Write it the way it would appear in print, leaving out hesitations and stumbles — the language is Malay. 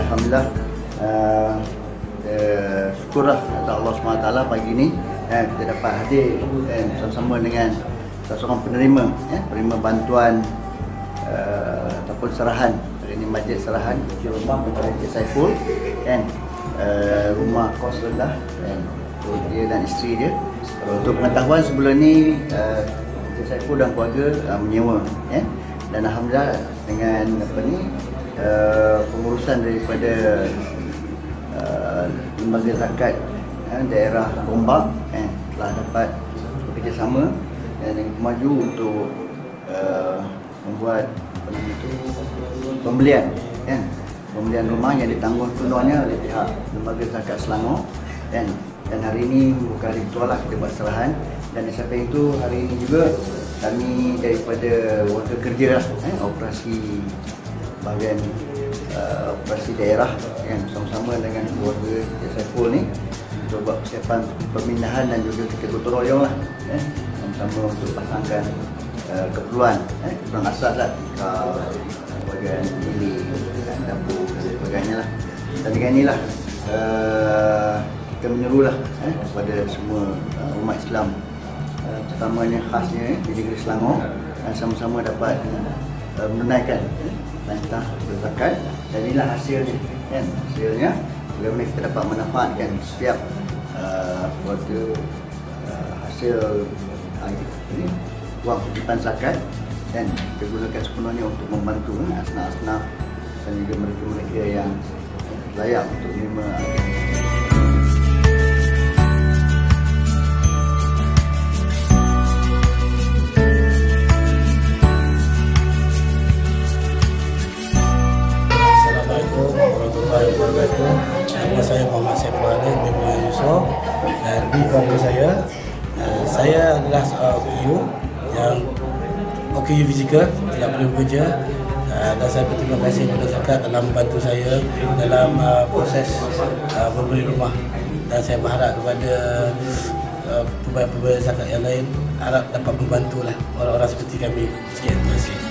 alhamdulillah syukurlah kepada Allah SWT pagi ni kita dapat hadir bersama-sama dengan seorang penerima bantuan ataupun serahan. Hari ini majlis serahan rumah kepada Encik Saiful rumah kos rendah untuk dia dan isteri dia. Untuk pengetahuan sebelum ni Encik Saiful dan keluarga menyewa dan alhamdulillah dengan pengurusan daripada lembaga zakat daerah Gombak telah dapat bekerjasama dengan Maju untuk membuat pembelian rumah yang ditanggung penuhnya oleh pihak lembaga zakat Selangor dan hari ini bukan hari betul lah kita buat serahan. Dan di samping itu hari ini juga kami daripada warga kerja operasi bahagian operasi daerah bersama-sama dengan keluarga Encik Saiful ni untuk buat persiapan pemindahan dan juga kita gotong royong lah sama-sama untuk pasangkan keperluan asas lah bahagian bilik, dapur dan sebagainya lah. Dan dengan inilah kita menyerulah kepada semua umat Islam terutamanya khasnya di negeri Selangor dan sama-sama dapat menunaikan perintah zakat. Dan inilah hasilnya hasilnya bagaimana kita dapat memanfaatkan setiap hasil wang kutipan zakat dan kita gunakan sepenuhnya untuk membantu asnaf-asnaf dan juga mereka-mereka yang layak untuk menerima. Assalamualaikum warahmatullahi wabarakatuh. Nama saya Muhammad Saiful Alim bin Yusof dan di keluarga saya adalah OKU yang OKU fizikal tidak boleh bekerja dan saya berterima kasih kepada zakat dalam membantu saya dalam proses membeli rumah. Dan saya berharap kepada pembayar-pembayar zakat yang lain harap dapat membantulah orang-orang seperti kami. Sekian, terima kasih.